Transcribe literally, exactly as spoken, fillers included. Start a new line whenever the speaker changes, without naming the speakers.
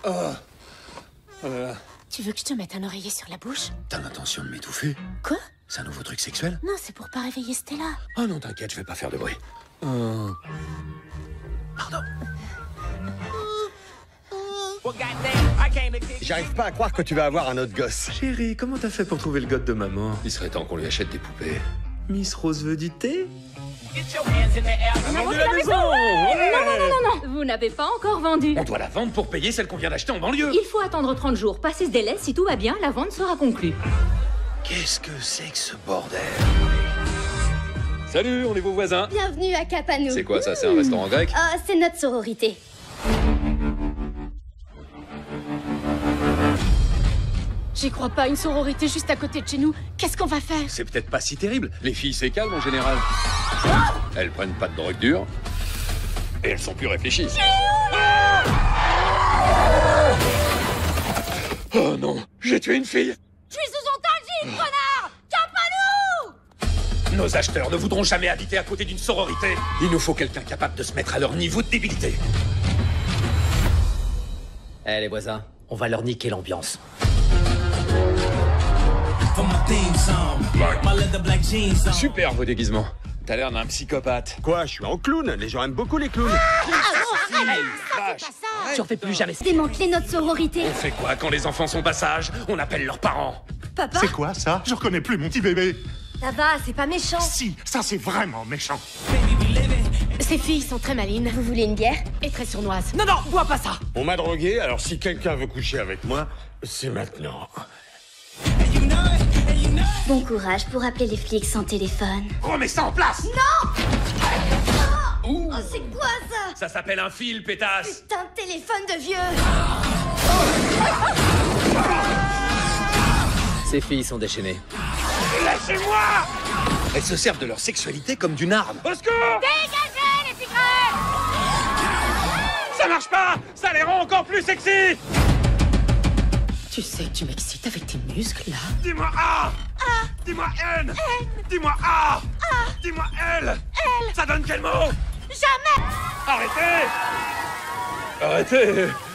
Oh. Oh là là.
Tu veux que je te mette un oreiller sur la bouche?
T'as l'intention de m'étouffer?
Quoi?
C'est un nouveau truc sexuel?
Non, c'est pour pas réveiller Stella.
Oh non, t'inquiète, je vais pas faire de bruit. Oh. Pardon.
J'arrive pas à croire que tu vas avoir un autre gosse.
Chérie, comment t'as fait pour trouver le god de maman? Il serait temps qu'on lui achète des poupées. Miss Rose veut du thé?
On a vendu la maison! Ouais. Non, non, non, non, non! Vous n'avez pas encore vendu.
On doit la vendre pour payer celle qu'on vient d'acheter en banlieue.
Il faut attendre trente jours. Passé ce délai, si tout va bien, la vente sera conclue.
Qu'est-ce que c'est que ce bordel? Salut, on est vos voisins.
Bienvenue à Capanou.
C'est quoi ça, c'est un restaurant grec?
Ah, c'est notre sororité.
J'y crois pas, une sororité juste à côté de chez nous. Qu'est-ce qu'on va faire?
C'est peut-être pas si terrible. Les filles, c'est calme en général. Elles prennent pas de drogue dure. Et elles sont plus réfléchies. Oh non, j'ai tué une fille.
Je suis sous otage, connard! Capanou!
Nos acheteurs ne voudront jamais habiter à côté d'une sororité. Il nous faut quelqu'un capable de se mettre à leur niveau de débilité.
Eh les voisins, on va leur niquer l'ambiance.
Super vos déguisements. T'as l'air d'un psychopathe.
Quoi, je suis en clown. Les gens aiment beaucoup les clowns.
Tu en fais plus jamais.
Démanteler notre sororité.
On fait quoi quand les enfants sont pas sages? On appelle leurs parents.
Papa?
C'est quoi ça? Je reconnais plus mon petit bébé.
Ça va, c'est pas méchant.
Si, ça c'est vraiment méchant.
Ces filles sont très malines
Vous voulez une bière?
et très sournoises.
Non, non, bois pas ça.
On m'a drogué, alors si quelqu'un veut coucher avec moi, c'est maintenant.
Bon courage pour appeler les flics sans téléphone.
Remets ça en place!
Oh, c'est quoi ça?
Ça s'appelle un fil, pétasse!
Putain de téléphone de vieux.
Ces filles sont déchaînées.
Lâchez-moi! Elles se servent de leur sexualité comme d'une arme. Au secours!
Dégagez, les tigres!
Ça marche pas! Ça les rend encore plus sexy!
Tu sais que tu m'excites avec tes muscles, là?
Dis-moi A! A! Dis-moi N! N! Dis-moi A! A! Dis-moi L! L! Ça donne quel mot?
Jamais!
Arrêtez! Arrêtez!